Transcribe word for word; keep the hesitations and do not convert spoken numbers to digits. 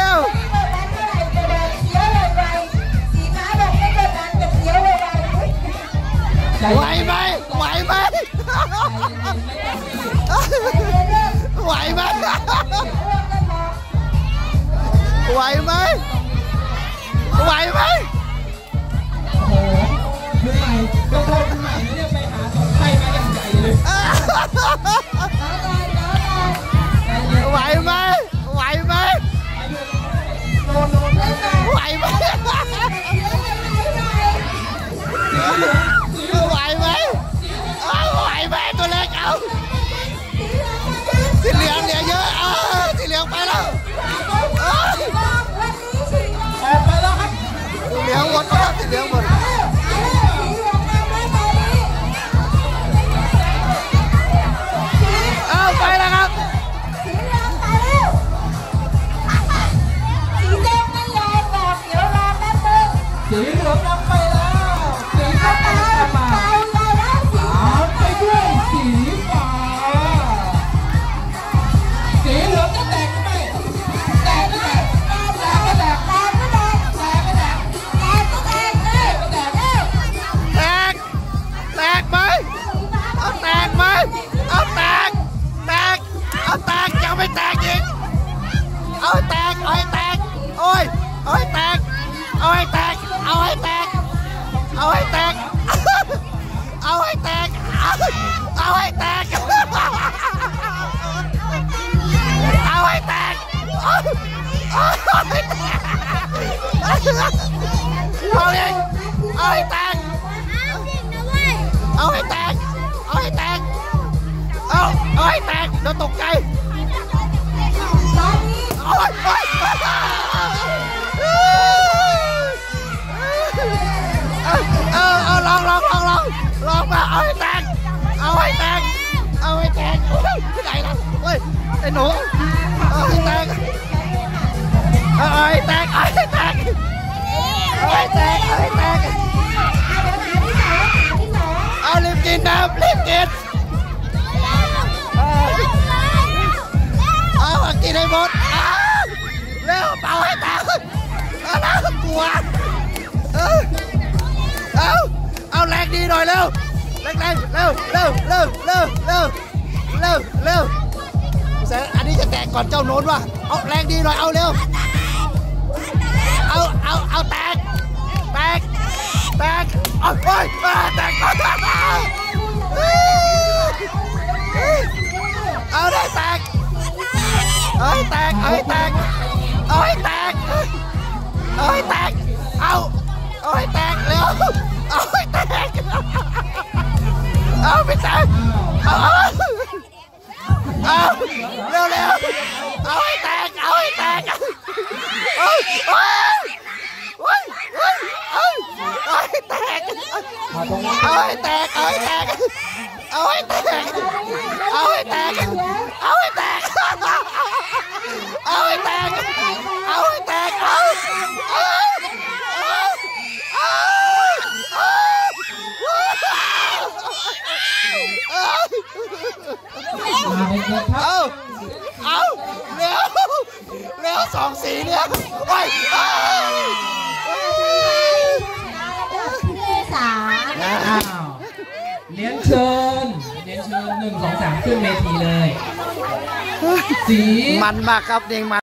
ร็วกดดันเท่าไหร่จะเดินเคี้ยวเลยไวสีฟ้าบอกไม่กดดันจะเคี้ยวเลยไวไหวไหมไหวไหมไหวไหมไหวไหมไหวไหมโอ้โหคุณใหม่ต้องโทษคุณใหม่นะเนี่ยไปหาสองไข่มาอย่างใหญ่เลยไหวไหมไหวไหมไหวไหมไหวไหมไหวไหมตัวเล็กเอาสีเหลืองเหลือเยอะเอาสีเหลืองไปแล้วออกไปแล้วครับสีเหลืองหมดแล้วสีเหลืองหมดเอาไปแล้วครับสีเหลืองนำไปแล้วสีฟ้าตามมาตามไปด้วยสีฟ้าสีเหลืองจะแตกไหมแตกไหมแตกก็แตกแตกก็แตกแตกก็แตกแตกก็แตกแตกก็แตกแตกแตกไหมเอาแตกไหมเอาแตกแตกเอาแตกยังไม่แตกอีกเอาแตกเอาให้แตกโอ้ยเอาให้แตกเอาให้แตกเอาให้แตกเอาให้แตกเอาให้แตกเอาให้แตกเอาให้แตกเอาให้แตกเอาเองเอาให้แตกเอาให้แตกเอาให้แตกเอาเอาให้แตกเดี๋ยวตกใจเอาเอาเอาลองลองลองลองลองมาเอาให้แตกเอาให้แตกเอาให้แตกที่ไหนล่ะเฮ้ยไอ้หนูเอาให้แตกเอาให้แตกเอาให้แตกเอาให้แตกเอาให้แตกเอารีบกินน้ำรีบกินเอามากินดให้หมดเร็วเป่าให้แตกน่ากลัวเอาเอาแรงดีหน่อยเร็วแรงแรงเร็วเร็วเร็วเร็วเร็วเร็วเร็วอันนี้จะแตกก่อนเจ้าโน้นว่ะเอาแรงดีหน่อยเอาเร็วเอาเอาเอาแตกแตกแตกเอาเฮ้ยแตกเอาได้แตกเอาให้แตกเอาให้แตกเอาให้แตกเอาให้แตกเอาเอาให้แตกเร็วเอาให้แตกเอาไปแตกเอาเอาเร็วเร็วเอาให้แตกเอาให้แตกเอาเอาเอาให้แตกเอาให้แตกเอาให้แตกเอาให้แตกเอาให้แตกเอาให้แตกเอาให้แตกเอาให้แตกเอาเอาเอาเอาเร็วเร็วสองสีเนี่ยไปที่สามอ้าวเลี้ยงเชิญเลี้ยงเชิญหนึ่งสองสามขึ้นเวทีเลยสีมันมากครับเด็กมัน